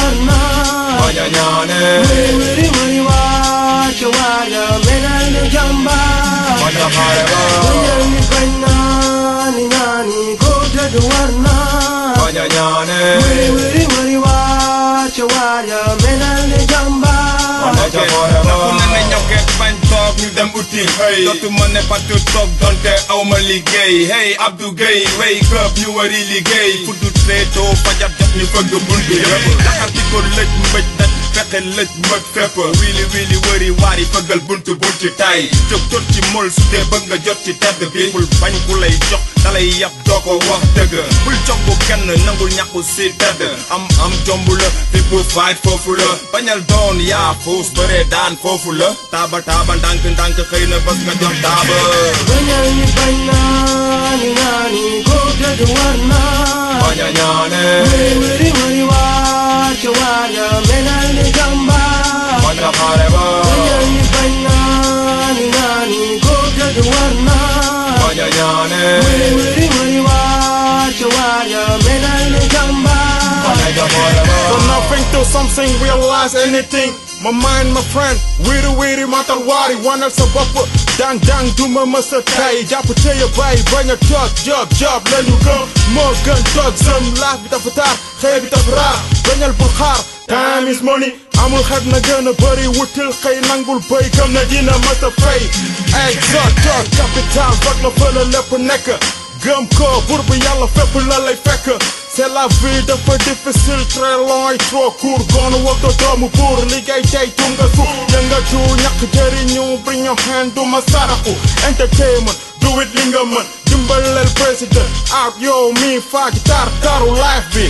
warna Mañana Wiri wiri wacha waya menal jamba Mana hareba Ni banna ni nani goda warna Mañana Wiri wiri wacha waya menal jamba Mana hareba bañ toog ñu dem uti dootuma ne patu toog donte aw ma liggéey hey Abdou Gueye wake up ñu wari liggéey fuddu treetoo fajar jot ñu fëgg buntu yëpp laxati ko lëj mbëj daj fexe lëj mbëj fépp wili wili wëri waari fëggal buntu buntu tay jóg tot ci mol su dee bëgg nga jot ci tedd bi bul bañ ku lay jox dalay yàpp doo ko wax dëgg bul jox bu kenn nangul ñàkku si tedd am jomb la fi bu fight foofu la bañal doon yaa fuus bëree daan foofu la taaba ndànk ndànk xëy na bés nga jot taaba bañal ni bañna ni nani goda warna Mañana wiri wiri wacha waya menal jamba Mana hareba bañal ni bañna ni nani goda warna Mañana wiri wiri wacha waya menal jamba Mana hareba So nothing to something, realize anything. My mind, my friend, weary, matal wari, wanal sa bopp, dang, duma masa tay, jàpp teye bay, bañ a toog, job, lañu gëm, moo gën toog, some laaf bi dafa taar, xëy bi dafa raar, bañal bul xaar, time is money, amul xet na gën a bëri, wutil xëy nangul bëy, gëm na dina masa fay, ay toog, capital, fag la fële lépp nekk, gëm ko, buur bi yàlla fépp la lay fekk, c'est la vie dafa difficile très long et trop court gonna walk the doomu buur liggéey tey tunga suuf yëngatu ñàkk jëriñu bring your hand du ma saraxu entertainment do it li nga mën dimbalal président ak yow mi faa gi taru life bi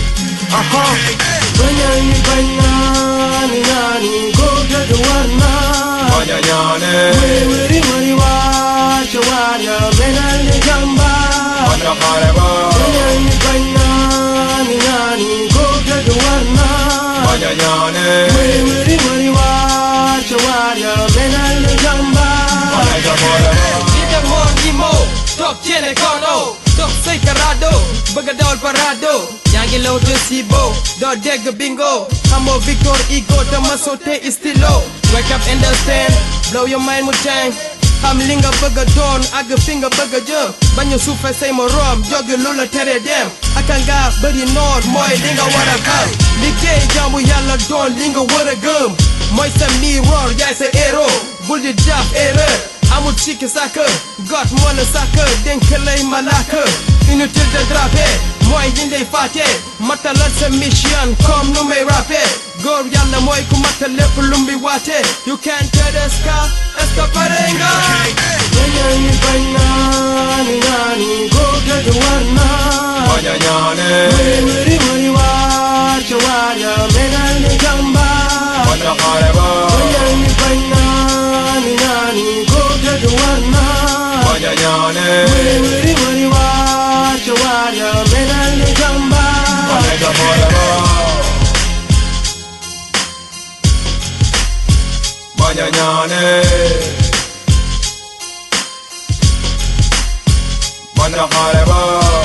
bañal ni bañna ni nani goda warna Mañana wiri wiri wacha waya menal jamba Mana hareba bañal ni bañna ni nani goda warna Mañana wiri wiri wacha waya menal jamba Mana hareba Dite Monimo, top tiene cono, top sei carrado, bëgg dawal parado, yaa ngi law de sibo, doo dégg bingo, xamoo Victor Hugo dama sauté istilo, wake up understand, blow your mind mu tàng, xam li nga bëgg doon ak fi nga bëgg jëm, bañ a suufe say morom, jóge lu la tere dem, aka nga bëri noon mooy li nga war a xam, liggéey jaamu yàlla doon li nga war a gëm, mooy sa mirror yaay sa héros, bul di def erreur. amul sikki sàkk got moo la sàkk dénk lay malaaka inutile de draper mooy liñ lay fàtte matalal sa mission comme nu may rappé góor yàlla mooy ku matal lépp lu muy waate you can't tell the sky est-ce que pare nga bañal ni bañna ni nani goda warna Mañana wiri wiri wacha waya menal jamba Mana hareba bañal ni bañna ni nani goda warna Mañana wiri wiri wacha waya menal jamba Mana hareba Mañana Mana hareba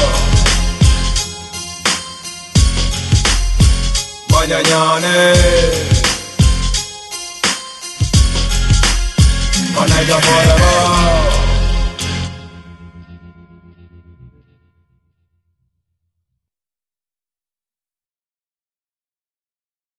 Mañana Mana hareba